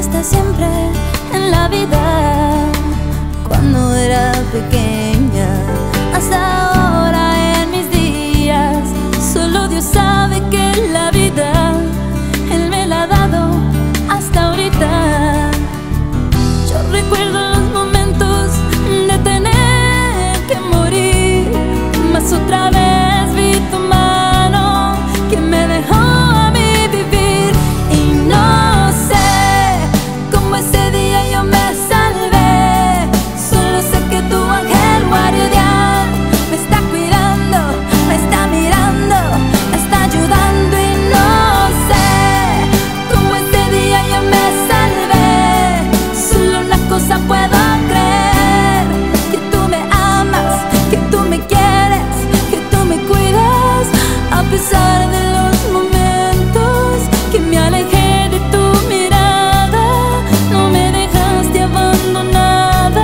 está siempre en la vida. Cuando era pequeña hasta ahora en mis días, solo Dios sabe que la vida Él me la ha dado hasta ahorita. Yo recuerdo los momentos de tener que morir, mas otra vez vi tu mano que me dejó a mí vivir. Y no sé cómo ese día yo me salvé, solo sé que tu ángel guardián me está cuidando, me está mirando, me está ayudando. Y no sé cómo ese día yo me salvé, solo una cosa puedo creer: que tú me amas, que tú me quieres, que tú me cuidas. A pesar de los momentos que me alejé de tu mirada, no me dejaste abandonada.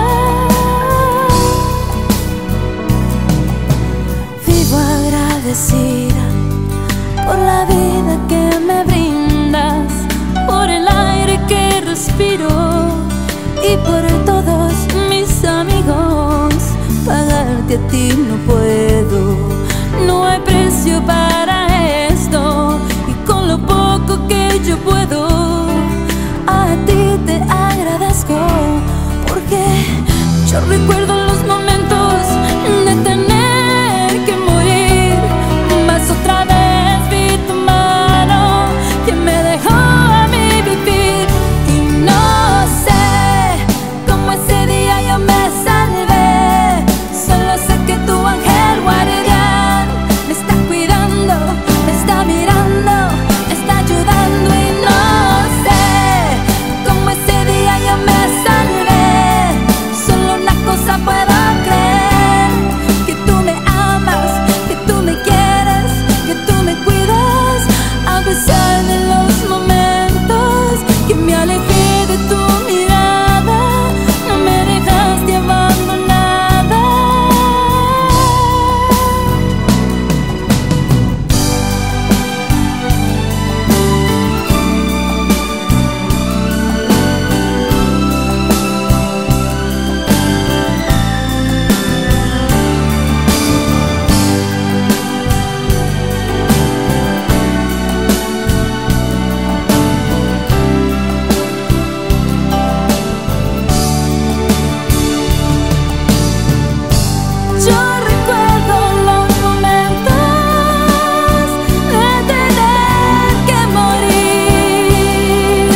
Vivo agradecida por la vida que me brindas, por el aire que respiro y por todos mis amigos. Pagarte a ti no puedo, no hay precio para esto. Y con lo poco que yo puedo, a ti te agradezco, porque yo recuerdo los momentos de tener que morir, mas otra vez vi tu mano que me dejó a mí vivir. Y no sé cómo ese día yo me salvé, solo sé que tu ángel guardián me está cuidando, me está mirando, me está ayudando. Y no sé cómo ese día yo me salvé, solo una cosa puedo creer: que tú me amas, que tú me quieres, que tú me cuidas. A pesar de los momentos que me alejé de tu mirada, no me dejaste abandonada. Yo recuerdo los momentos de tener que morir.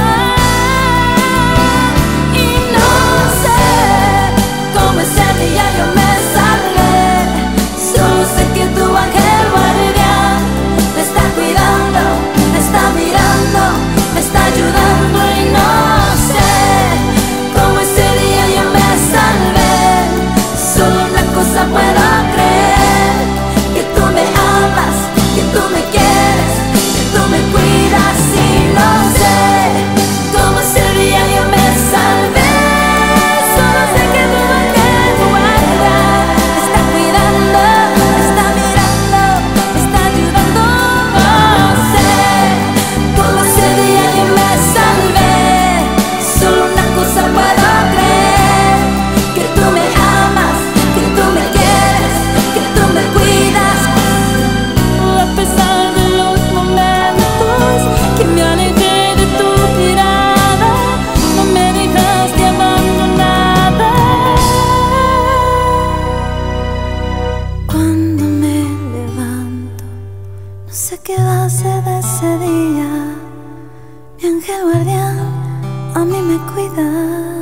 Y no sé cómo ese día yo me salvé, solo sé que tu ángel guardián me está cuidando, me está mirando, me está ayudando. Y no sé cómo ese día yo me salvé, solo una cosa puedo creer: que tú me amas, que tú me quieres, que tú me cuidas. Y no sé cómo ese día yo me salvé, solo sé que tu ángel guardián me está cuidando, me está mirando, me está ayudando. No sé cómo ese día yo me salvé, solo una cosa puedo creer: que tú me amas, que tú me quieres, que tú me cuidas. A pesar de los momentos que me alejé de tu mirada, no me dejaste abandonada. Cuando me levanto, no sé qué va a ser de ese día. Mi ángel guardián a mí me cuida.